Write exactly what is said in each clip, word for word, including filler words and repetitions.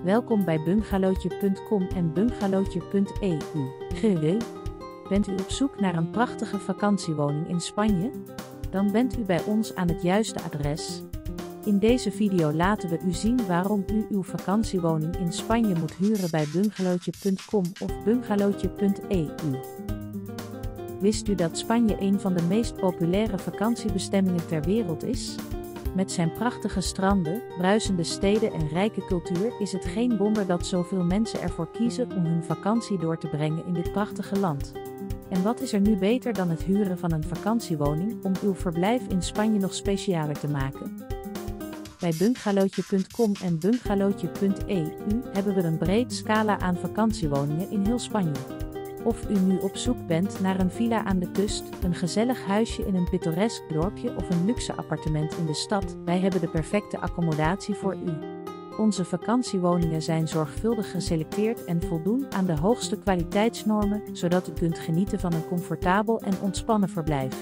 Welkom bij bungalowtje punt com en bungalowtje punt e u. Gewil. Bent u op zoek naar een prachtige vakantiewoning in Spanje? Dan bent u bij ons aan het juiste adres. In deze video laten we u zien waarom u uw vakantiewoning in Spanje moet huren bij bungalowtje punt com of bungalowtje punt e u. Wist u dat Spanje een van de meest populaire vakantiebestemmingen ter wereld is? Met zijn prachtige stranden, bruisende steden en rijke cultuur is het geen wonder dat zoveel mensen ervoor kiezen om hun vakantie door te brengen in dit prachtige land. En wat is er nu beter dan het huren van een vakantiewoning om uw verblijf in Spanje nog specialer te maken? Bij bungalowtje punt com en bungalowtje punt e u hebben we een breed scala aan vakantiewoningen in heel Spanje. Of u nu op zoek bent naar een villa aan de kust, een gezellig huisje in een pittoresk dorpje of een luxe appartement in de stad, wij hebben de perfecte accommodatie voor u. Onze vakantiewoningen zijn zorgvuldig geselecteerd en voldoen aan de hoogste kwaliteitsnormen, zodat u kunt genieten van een comfortabel en ontspannen verblijf.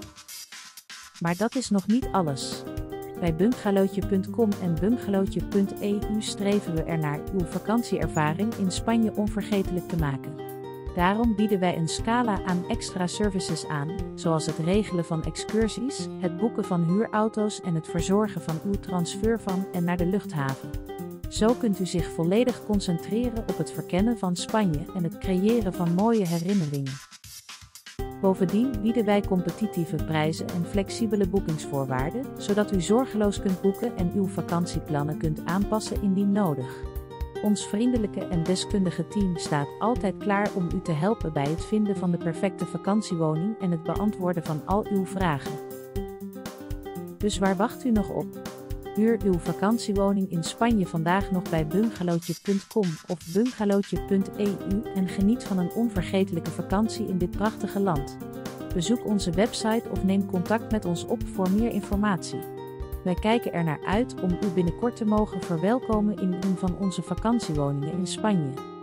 Maar dat is nog niet alles. Bij bungalowtje punt com en bungalowtje punt e u streven we ernaar uw vakantieervaring in Spanje onvergetelijk te maken. Daarom bieden wij een scala aan extra services aan, zoals het regelen van excursies, het boeken van huurauto's en het verzorgen van uw transfer van en naar de luchthaven. Zo kunt u zich volledig concentreren op het verkennen van Spanje en het creëren van mooie herinneringen. Bovendien bieden wij competitieve prijzen en flexibele boekingsvoorwaarden, zodat u zorgeloos kunt boeken en uw vakantieplannen kunt aanpassen indien nodig. Ons vriendelijke en deskundige team staat altijd klaar om u te helpen bij het vinden van de perfecte vakantiewoning en het beantwoorden van al uw vragen. Dus waar wacht u nog op? Huur uw vakantiewoning in Spanje vandaag nog bij bungalowtje punt com of bungalowtje punt e u en geniet van een onvergetelijke vakantie in dit prachtige land. Bezoek onze website of neem contact met ons op voor meer informatie. Wij kijken er naar uit om u binnenkort te mogen verwelkomen in een van onze vakantiewoningen in Spanje.